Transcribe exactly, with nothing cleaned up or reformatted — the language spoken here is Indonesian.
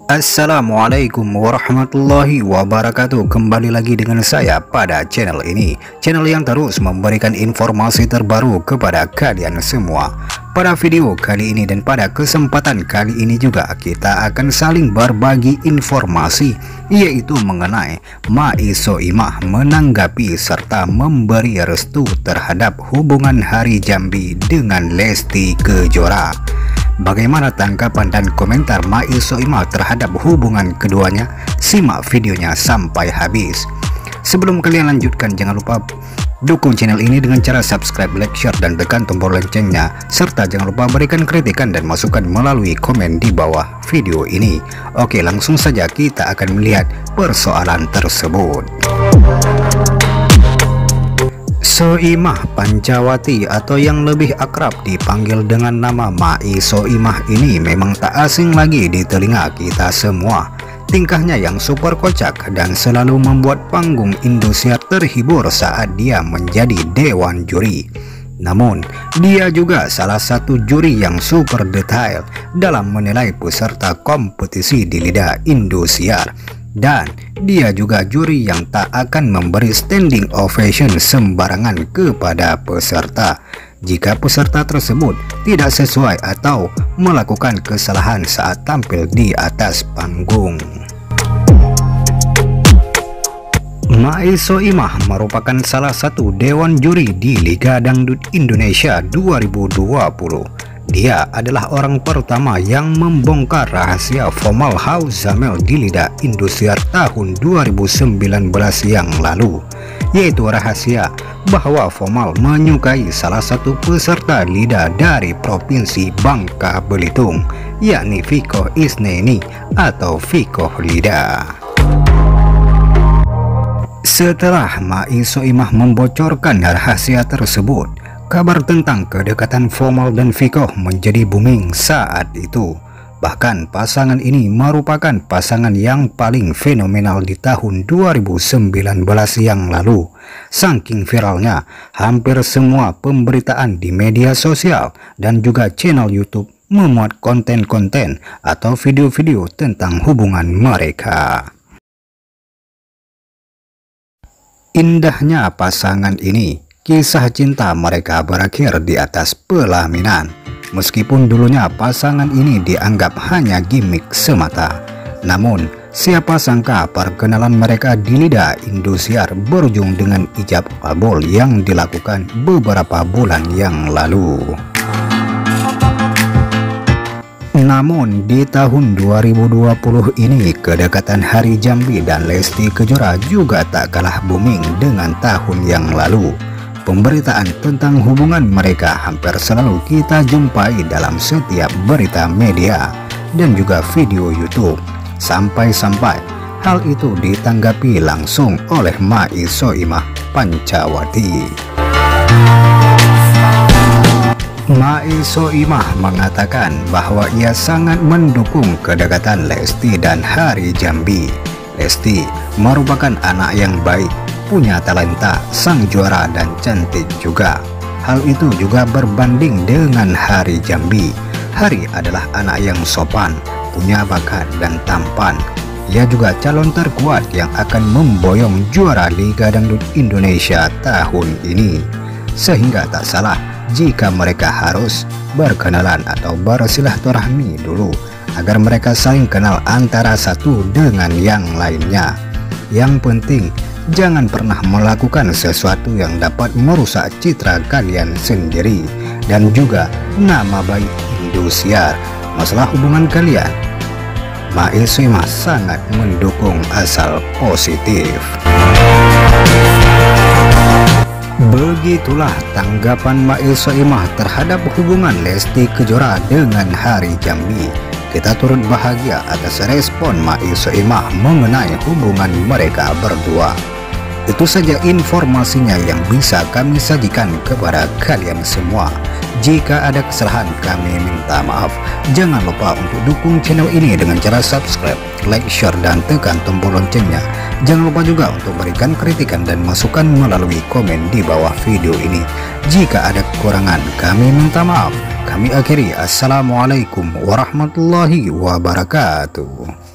Assalamualaikum warahmatullahi wabarakatuh. Kembali lagi dengan saya pada channel ini, channel yang terus memberikan informasi terbaru kepada kalian semua. Pada video kali ini dan pada kesempatan kali ini juga kita akan saling berbagi informasi, yaitu mengenai Mai Soimah menanggapi serta memberi restu terhadap hubungan Hari Jambi dengan Lesti Kejora. Bagaimana tanggapan dan komentar Mai Soimah terhadap hubungan keduanya? Simak videonya sampai habis. Sebelum kalian lanjutkan, jangan lupa dukung channel ini dengan cara subscribe, like, share, dan tekan tombol loncengnya. Serta jangan lupa berikan kritikan dan masukan melalui komen di bawah video ini. Oke, langsung saja kita akan melihat persoalan tersebut. Soimah Pancawati atau yang lebih akrab dipanggil dengan nama Mai Soimah ini memang tak asing lagi di telinga kita semua. Tingkahnya yang super kocak dan selalu membuat panggung Indosiar terhibur saat dia menjadi dewan juri. Namun, dia juga salah satu juri yang super detail dalam menilai peserta kompetisi di lidah Indosiar. Dan dia juga juri yang tak akan memberi standing ovation sembarangan kepada peserta jika peserta tersebut tidak sesuai atau melakukan kesalahan saat tampil di atas panggung. Mai Soimah merupakan salah satu dewan juri di Liga Dangdut Indonesia dua ribu dua puluh. Dia adalah orang pertama yang membongkar rahasia Fomal House Zamel di lidah Indosiar tahun dua ribu sembilan belas yang lalu, yaitu rahasia bahwa Fomal menyukai salah satu peserta lidah dari Provinsi Bangka Belitung, yakni Vikoh Isneni atau Vikoh Lidah. Setelah Mai Soimah membocorkan rahasia tersebut, kabar tentang kedekatan Fomal dan Vikoh menjadi booming saat itu. Bahkan pasangan ini merupakan pasangan yang paling fenomenal di tahun dua ribu sembilan belas yang lalu. Saking viralnya, hampir semua pemberitaan di media sosial dan juga channel YouTube memuat konten-konten atau video-video tentang hubungan mereka. Indahnya pasangan ini, kisah cinta mereka berakhir di atas pelaminan. Meskipun dulunya pasangan ini dianggap hanya gimmick semata, namun siapa sangka perkenalan mereka di lidah Indosiar berujung dengan ijab kabul yang dilakukan beberapa bulan yang lalu. Namun di tahun dua ribu dua puluh ini, kedekatan Hari Jambi dan Lesti Kejora juga tak kalah booming dengan tahun yang lalu. Pemberitaan tentang hubungan mereka hampir selalu kita jumpai dalam setiap berita media dan juga video YouTube. Sampai-sampai hal itu ditanggapi langsung oleh Mai Soimah Pancawati. Mai Soimah mengatakan bahwa ia sangat mendukung kedekatan Lesti dan Hari Jambi. Lesti merupakan anak yang baik, punya talenta, sang juara, dan cantik juga. Hal itu juga berbanding dengan Hari Jambi. Hari adalah anak yang sopan, punya bakat dan tampan. Ia juga calon terkuat yang akan memboyong juara Liga Dangdut Indonesia tahun ini. Sehingga tak salah jika mereka harus berkenalan atau bersilaturahmi dulu agar mereka saling kenal antara satu dengan yang lainnya. Yang penting, jangan pernah melakukan sesuatu yang dapat merusak citra kalian sendiri dan juga nama baik Indosiar. Masalah hubungan kalian, Mai Soimah sangat mendukung asal positif. Begitulah tanggapan Mai Soimah terhadap hubungan Lesti Kejora dengan Hari Jambi. Kita turut bahagia atas respon Mai Soimah mengenai hubungan mereka berdua. Itu saja informasinya yang bisa kami sajikan kepada kalian semua. Jika ada kesalahan, kami minta maaf. Jangan lupa untuk dukung channel ini dengan cara subscribe, like, share, dan tekan tombol loncengnya. Jangan lupa juga untuk berikan kritikan dan masukan melalui komen di bawah video ini. Jika ada kekurangan, kami minta maaf. Kami akhiri. Assalamualaikum warahmatullahi wabarakatuh.